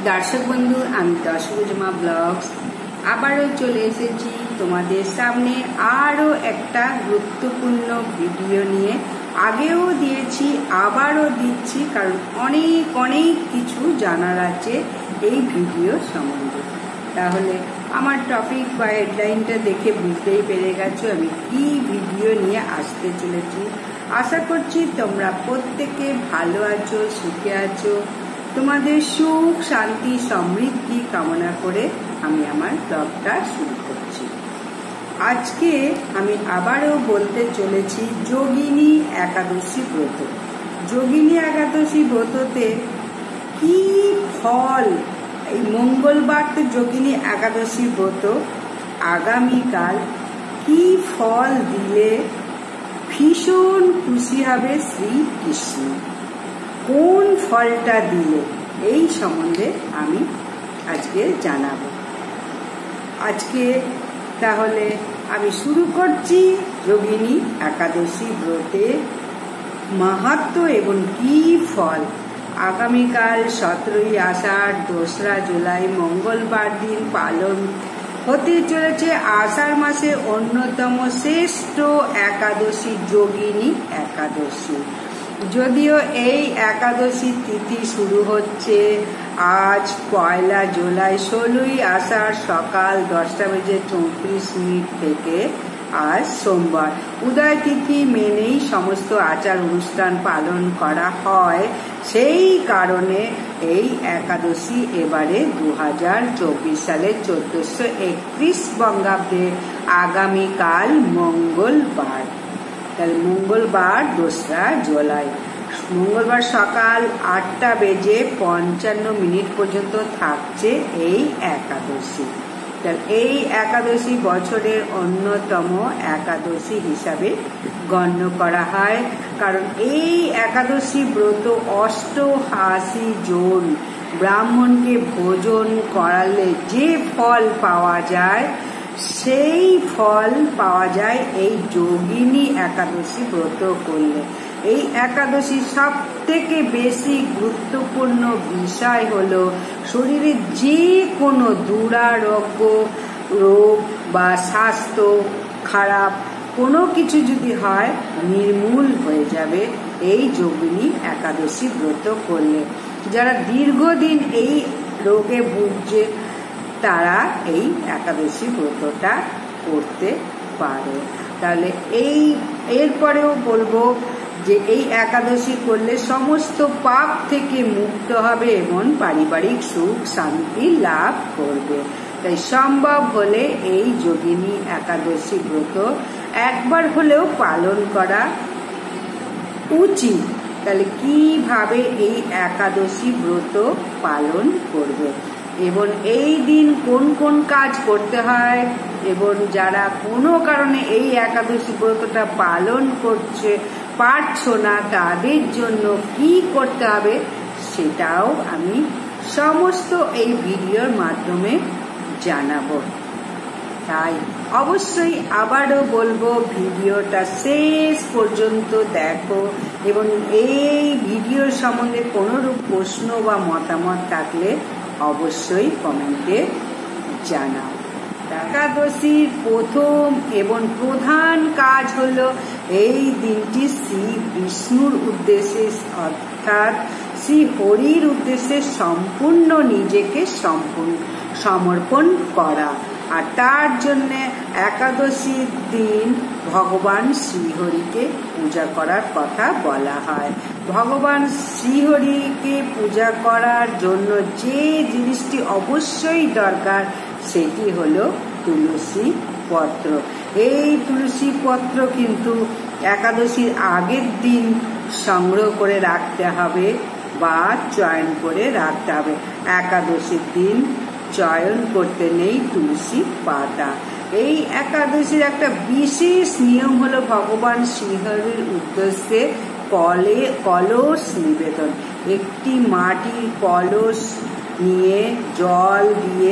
দর্শক বন্ধু, আমি দশভুজমা ব্লগস আবারও চলে এসেছি তোমাদের সামনে আরও একটা গুরুত্বপূর্ণ ভিডিও নিয়ে। আগেও দিয়েছি, আবারও দিচ্ছি, কারণ অনেক কিছু জানার আছে এই ভিডিও সম্বন্ধে। তাহলে আমার টপিক বা হেডলাইনটা দেখে বুঝতেই পেরে গেছো আমি কি ভিডিও নিয়ে আসতে চলেছি। আশা করছি তোমরা প্রত্যেকে ভালো আছো, সুখে আছো। তোমাদের সুখ, শান্তি, সমৃদ্ধি কামনা করে আমি আমার ব্লগটা শুরু করছি। আজকে আমি আবারও বলতে চলেছি যোগিনী একাদশী ব্রত। যোগিনী একাদশী ব্রততে কি ফল, এই মঙ্গলবার তো যোগিনী একাদশী ব্রত, আগামীকাল কি ফল দিলে ভীষণ খুশি হবে শ্রীকৃষ্ণ, কোন ফলটা দিলে, এই সম্বন্ধে আমি আজকে জানাবো। আজকে তাহলে আমি শুরু করছি যোগিনী একাদশী ব্রতের মাহাত্ম্য এবং কি ফল। আগামীকাল 17ই আষাঢ় 2রা জুলাই মঙ্গলবার দিন পালন হতে চলেছে আষাঢ় মাসে অন্যতম শ্রেষ্ঠ একাদশী যোগিনী একাদশী। যদিও এই একাদশী তিথি শুরু হচ্ছে আজ 1 জুলাই 16ই আষাঢ় সকাল 10:34 থেকে, আজ সোমবার। উদয় তিথি মেনেই সমস্ত আচার অনুষ্ঠান পালন করা হয়, সেই কারণে এই একাদশী এবারে 2024 সালে 1431 বঙ্গাব্দে আগামীকাল মঙ্গলবার। তাহলে মঙ্গলবার 2রা জুলাই, মঙ্গলবার সকাল 8:55 পর্যন্ত থাকছে এই একাদশী। এই একাদশী বছরের অন্যতম একাদশী হিসাবে গণ্য করা হয়, কারণ এই একাদশী ব্রত 88 জন ব্রাহ্মণকে ভোজন করালে যে ফল পাওয়া যায়, সেই ফল পাওয়া যায় এই যোগিনী একাদশী ব্রত করলে। এই একাদশী সব থেকে বেশি গুরুত্বপূর্ণ বিষয় হলো শরীরে যে কোনো দুরারোগ্য রোগ বা স্বাস্থ্য খারাপ কোনো কিছু যদি হয়, নির্মূল হয়ে যাবে এই যোগিনী একাদশী ব্রত করলে। যারা দীর্ঘদিন এই রোগে ভুগছে তারা এই একাদশী ব্রতটা করতে পারে। তাহলে এরপরেও বলবো যে এই একাদশী করলে সমস্ত পাপ থেকে মুক্ত হবে এবং পারিবারিক সুখ শান্তি লাভ করবে। তাই সম্ভব হলে এই যোগিনী একাদশী ব্রত একবার হলেও পালন করা উচিত। তাহলে কিভাবে এই একাদশী ব্রত পালন করবে এবং এই দিন কোন কোন কাজ করতে হয়, এবং যারা কোনো কারণে এই একাদশী ব্রতটা পালন পারছো না তাদের জন্য কি করতে হবে, সেটাও আমি সমস্ত এই ভিডিওর মাধ্যমে জানাবো। তাই অবশ্যই আবারও বলবো ভিডিওটা শেষ পর্যন্ত দেখো, এবং এই ভিডিওর সম্বন্ধে কোনোরূপ প্রশ্ন বা মতামত থাকলে অবশ্যই কমেন্টে জানাও। একাদশীর প্রথম এবং প্রধান কাজ হলো এই দিনটি শ্রী বিষ্ণুর উদ্দেশ্যে অর্থাৎ শ্রী হরির উদ্দেশ্যে সম্পূর্ণ নিজেকে সমর্পণ করা। আর তার জন্যে একাদশীর দিন ভগবান শ্রীহরিকে পূজা করার কথা বলা হয়। ভগবান শ্রীহরিকে পূজা করার জন্য যে জিনিসটি অবশ্যই দরকার সেটি হলো তুলসী পত্র। এই তুলসী পত্র কিন্তু একাদশীর আগের দিন সংগ্রহ করে রাখতে হবে বা চয়ন করে রাখতে হবে। একাদশীর দিন চয়ন করতে নেই তুলসী পাতা। এই একাদশীর একটা বিশেষ নিয়ম হলো ভগবান শ্রীহরির উদ্দেশ্যে কলস নিবেদন। একটি মাটির কলস নিয়ে জল দিয়ে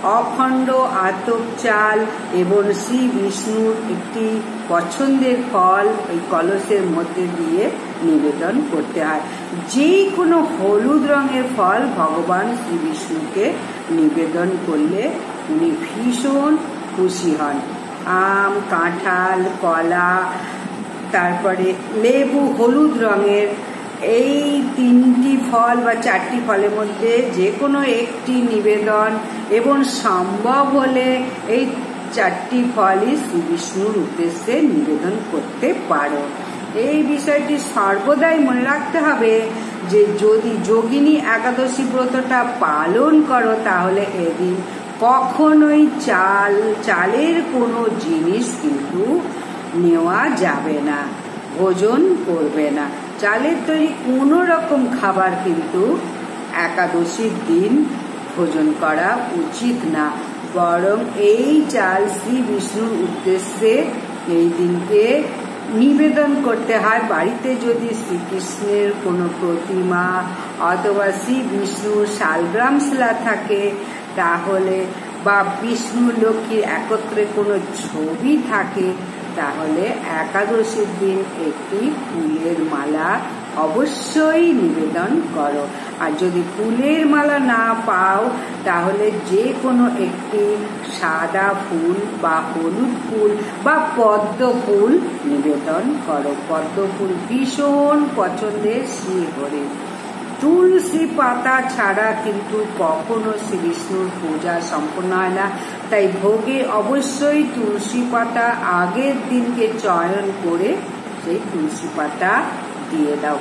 অখণ্ড আতপ চাল এবং শ্রী বিষ্ণুর একটি পছন্দের ফল এই কলসের মধ্যে দিয়ে নিবেদন করতে হয়। যে কোনো হলুদ রঙের ফল ভগবান শ্রী বিষ্ণুকে নিবেদন করলে উনি ভীষণ খুশি হন। আম, কাঁঠাল, কলা, তারপরে লেবু হলুদ রঙের, এই 3টি ফল বা 4টি ফলের মধ্যে যে কোনো একটি নিবেদন এবং সম্ভব হলে এই 4টি ফলই শ্রী বিষ্ণুর উদ্দেশ্যে নিবেদন করতে পারো। এই বিষয়টি সর্বদাই মনে রাখতে হবে যে যদি যোগিনী একাদশী ব্রতটা পালন করো তাহলে এদিন কখনোই চালের কোনো জিনিস কিন্তু নেওয়া যাবে না, ভোজন করবে না। চালের তৈরি কোনো রকম খাবার কিন্তু একাদশীর দিন ভোজন করা উচিত না, বরং এই চাল শ্রী বিষ্ণুর উদ্দেশ্যে এই দিনকে নিবেদন করতে হয়। বাড়িতে যদি শ্রীকৃষ্ণের কোনো প্রতিমা অথবা শ্রী বিষ্ণুর শালগ্রাম শিলা থাকে তাহলে, বা বিষ্ণু লক্ষ্মীর একত্রে কোনো ছবি থাকে তাহলে একাদশীর দিন একটি ফুলের মালা অবশ্যই নিবেদন করো। আর যদি ফুলের মালা না পাও তাহলে যে কোনো একটি সাদা ফুল বা হলুদ ফুল বা পদ্ম ফুল নিবেদন করো। পদ্ম ফুল ভীষণ পছন্দের শ্রীহরির। তুলসী পাতা ছাড়া কিন্তু কখনো শ্রী বিষ্ণুর পূজা সম্পন্ন হয় না, তাই ভোগে অবশ্যই তুলসী পাতা আগের দিনকে চয়ন করে সেই তুলসী পাতা দিয়ে দাও।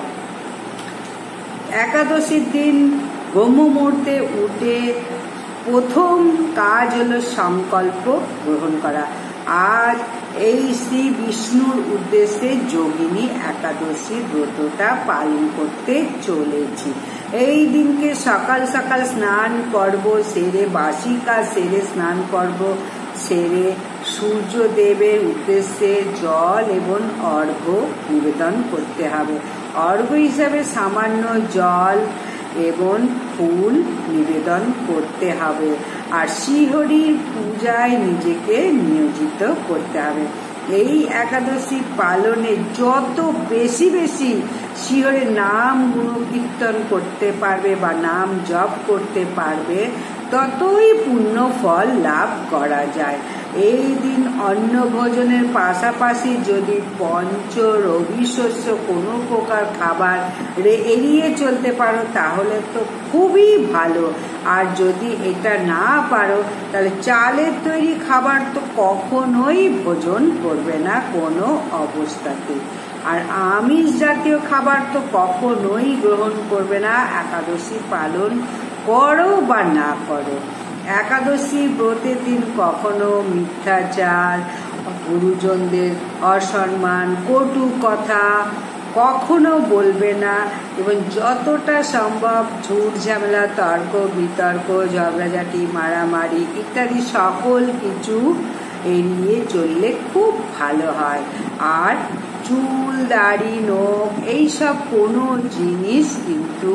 একাদশীর দিন ব্রহ্ম মুহূর্তে উঠে প্রথম কাজ হলো সংকল্প গ্রহণ করা। আজ এই শ্রী বিষ্ণুর উদ্দেশ্যে যোগিনী একাদশী ব্রতটা পালন করতে চলেছি। এই দিনকে সকাল সকাল স্নান পর্ব সেরে, বাসি কাজ সেরে স্নান পর্ব সেরে সূর্যদেবের উদ্দেশ্যে জল এবং অর্ঘ্য নিবেদন করতে হবে। অর্ঘ্য হিসাবে সামান্য জল এবং ফুল নিবেদন করতে হবে। আর শ্রীহরির পূজায় নিজেকে নিয়োজিত করতে হবে। এই একাদশী পালনে যত বেশি বেশি শ্রীহরির নাম গুণকীর্তন করতে পারবে বা নাম জপ করতে পারবে ততই পুণ্য ফল লাভ করা যায়। এই দিন অন্ন ভোজনের পাশাপাশি যদি পঞ্চ রবি শস্য কোনো প্রকার খাবার এড়িয়ে চলতে পারো তাহলে তো খুবই ভালো। আর যদি এটা না পারো তাহলে চালের তৈরি খাবার তো কখনোই ভোজন করবে না কোনো অবস্থাতে। আর আমিষ জাতীয় খাবার তো কখনোই গ্রহণ করবে না, একাদশী পালন করো বা না করো। একাদশী ব্রতের দিন কখনো মিথ্যাচার, গুরুজনদের অসম্মান, কটু কথা কখনো বলবে না এবং যতটা সম্ভব ঝুট ঝামেলা, তর্ক বিতর্ক, ঝগড়াঝাটি, মারামারি ইত্যাদি সকল কিছু এড়িয়ে চললে খুব ভালো হয়। আর চুল, দাড়ি, নখ এইসব কোনো জিনিস কিন্তু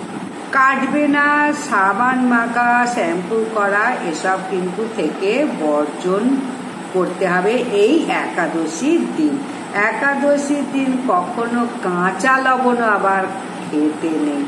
কাটবে না। সাবান মাখা, শ্যাম্পু করা এসব কিন্তু থেকে বর্জন করতে হবে এই একাদশীর দিন। একাদশীর দিন কখনো কাঁচা লবণ আবার খেতে নেই।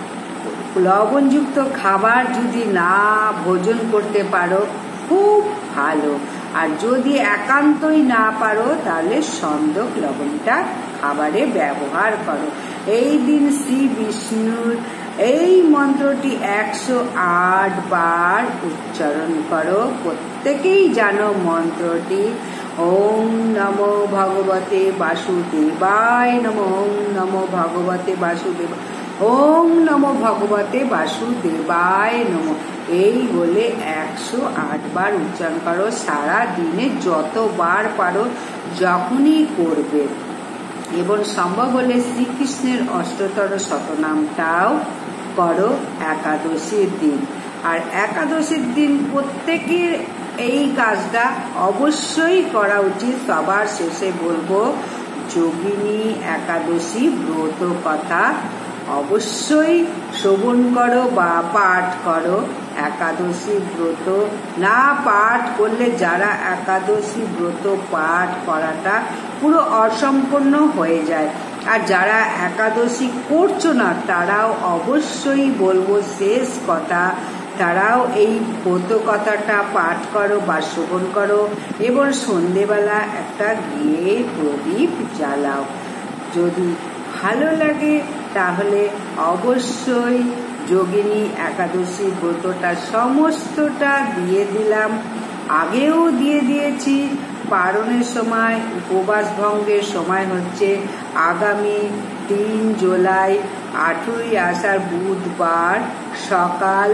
লবণযুক্ত খাবার যদি না ভোজন করতে পারো খুব ভালো। আর যদি একান্তই না পারো তাহলে সন্দক লবণটা খাবারে ব্যবহার করো। এই দিন শ্রী বিষ্ণুর এই মন্ত্রটি 108 বার উচ্চারণ করো। প্রত্যেকেই জানো মন্ত্রটি। ওম নমো ভগবতে বাসুদেবায় নমঃ। ওম নমো ভগবতে বাসুদেব, ওম নমো ভগবতে বাসুদেবায় নমঃ। এই বলে 108 বার উচ্চারণ করো। সারা দিনে যতবার পারো যখনই করবে এবং সম্ভব হলে শ্রীকৃষ্ণের অষ্টতর শতনামটাও করো একাদশীর দিন। আর একাদশীর দিন প্রত্যেকের এই কাজটা অবশ্যই করা উচিত। সবার শেষে বলবো যোগিনী একাদশী ব্রত কথা অবশ্যই শ্রবণ করো বা পাঠ করো একাদশী ব্রত। না পাঠ করলে যারা একাদশী ব্রত পাঠ করাটা পুরো অসম্পূর্ণ হয়ে যায়, আর যারা একাদশী করছো না তারাও অবশ্যই বলবো শেষ কথা, তারাও এই ব্রত কথাটা পাঠ করো বা শ্রবণ করো এবং সন্ধেবেলা একটা গিয়ে প্রদীপ জ্বালাও। যদি ভালো লাগে তাহলে অবশ্যই যোগিনী একাদশী ব্রতটা সমস্তটা দিয়ে দিলাম, আগেও দিয়ে দিয়েছি। পারণের সময় উপবাস ভঙ্গের সময় হচ্ছে আগামী 3 জুলাই 8ই আষাঢ় বুধবার সকাল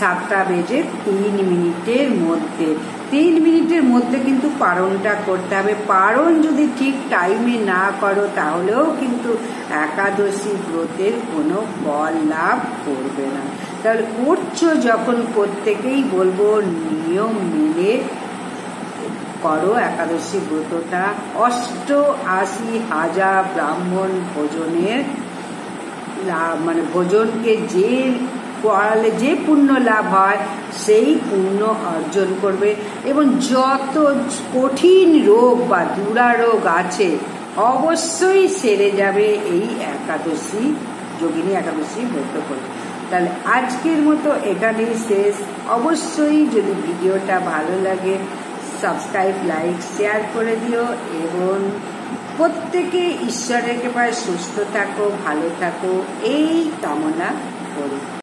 7:03 মধ্যে। 3 মিনিটের মধ্যে কিন্তু পারণটা করতে হবে। পারণ যদি ঠিক টাইমে না করো তাহলেও কিন্তু একাদশী ব্রতের কোনো ফল লাভ করবে না। তাহলে করছো যখন প্রত্যেকেই বলবো নিয়ম মেনে করো একাদশী ব্রতটা। 88,000 ব্রাহ্মণ ভোজনের মানে ভোজনকে যে করালে যে পুণ্য লাভ হয় সেই পুণ্য অর্জন করবে, এবং যত কঠিন রোগ বা দুরারোগ আছে অবশ্যই সেরে যাবে এই একাদশী যোগিনী একাদশী ব্রত করে। তাহলে আজকের মতো এখানেই শেষ। অবশ্যই যদি ভিডিওটা ভালো লাগে সাবস্ক্রাইব, লাইক, শেয়ার করে দিও, এবং প্রত্যেকে ঈশ্বরের কৃপায় সুস্থ থাকো, ভালো থাকো এই কামনা করি।